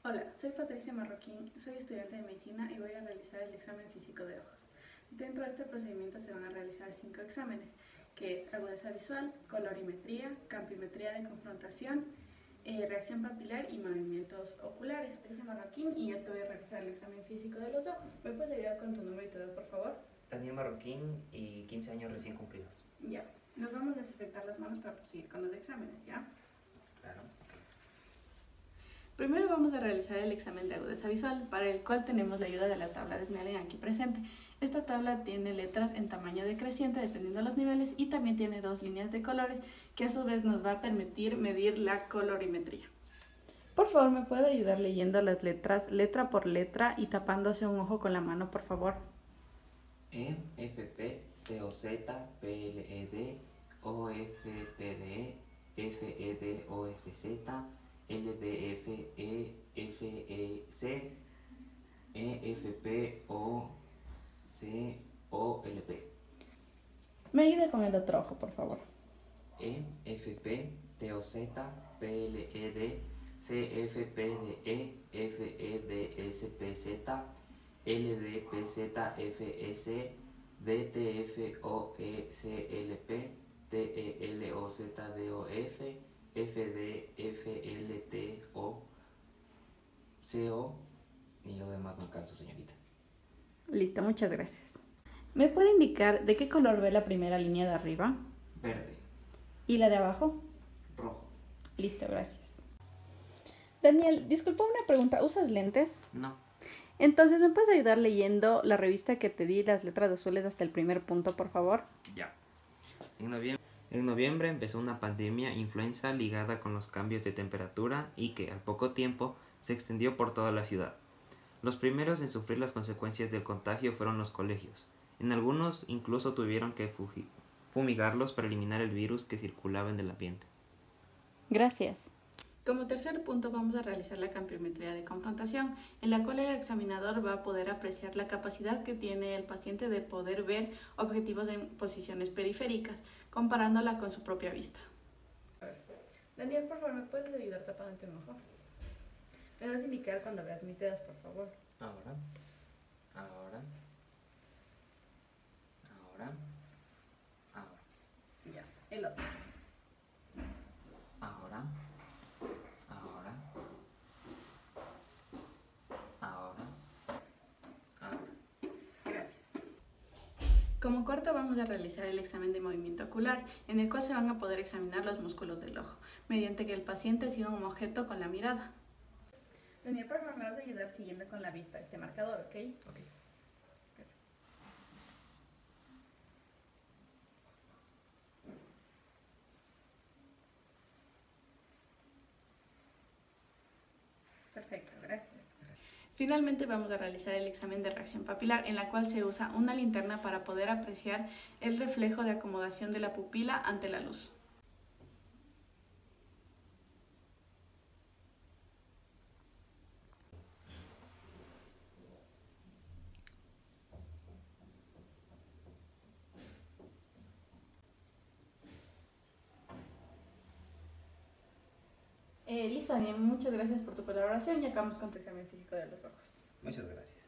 Hola, soy Patricia Marroquín, soy estudiante de medicina y voy a realizar el examen físico de ojos. Dentro de este procedimiento se van a realizar 5 exámenes, que es agudeza visual, colorimetría, campimetría de confrontación, reacción papilar y movimientos oculares. Patricia Marroquín y yo te voy a realizar el examen físico de los ojos. ¿Me puedes ayudar con tu nombre y tu edad, por favor? Daniel Marroquín y 15 años recién cumplidos. Ya, nos vamos a desinfectar las manos para proseguir con los exámenes, ¿ya? Claro. Primero vamos a realizar el examen de agudeza visual, para el cual tenemos la ayuda de la tabla de Snellen aquí presente. Esta tabla tiene letras en tamaño decreciente dependiendo de los niveles y también tiene 2 líneas de colores que a su vez nos va a permitir medir la colorimetría. Por favor, ¿me puede ayudar leyendo las letras letra por letra y tapándose un ojo con la mano, por favor? E, F, P, T, O, Z, P, L, E, D, O, F, P, D, E, F, E, D, O, F, Z, L, D, F, E, F, E, C, E, F, P, O, C, O, L, P. Me ayude con el otro ojo, por favor. E, F, P, T, O, Z, P, L, E, D, C, F, P, D, E, F, E, D, S, P, Z, L, D, P, Z, F, S, D, T, F, O, E, C, L, P, T, E, L, O, Z, D, O, F, F, D, F, L, T, O, C, O, y lo demás no alcanzo, señorita. Listo, muchas gracias. ¿Me puede indicar de qué color ve la primera línea de arriba? Verde. ¿Y la de abajo? Rojo. Listo, gracias. Daniel, disculpa una pregunta, ¿usas lentes? No. Entonces, ¿me puedes ayudar leyendo la revista que te di, las letras azules hasta el primer punto, por favor? Ya. En noviembre empezó una pandemia influenza ligada con los cambios de temperatura y que, al poco tiempo, se extendió por toda la ciudad. Los primeros en sufrir las consecuencias del contagio fueron los colegios. En algunos incluso tuvieron que fumigarlos para eliminar el virus que circulaba en el ambiente. Gracias. Como tercer punto vamos a realizar la campimetría de confrontación, en la cual el examinador va a poder apreciar la capacidad que tiene el paciente de poder ver objetivos en posiciones periféricas, comparándola con su propia vista. Daniel, por favor, ¿me puedes ayudar tapándote un ojo? Me vas a indicar cuando veas mis dedos, por favor. Ahora. Ya, el otro. Ahora. Gracias. Como cuarto vamos a realizar el examen de movimiento ocular, en el cual se van a poder examinar los músculos del ojo, mediante que el paciente siga un objeto con la mirada. Daniel, por favor, me vas a ayudar siguiendo con la vista este marcador, ¿ok? Ok. Perfecto, gracias. Finalmente vamos a realizar el examen de reacción papilar, en la cual se usa una linterna para poder apreciar el reflejo de acomodación de la pupila ante la luz. Listo, Daniel, muchas gracias por tu colaboración y acabamos con tu examen físico de los ojos. Muchas gracias.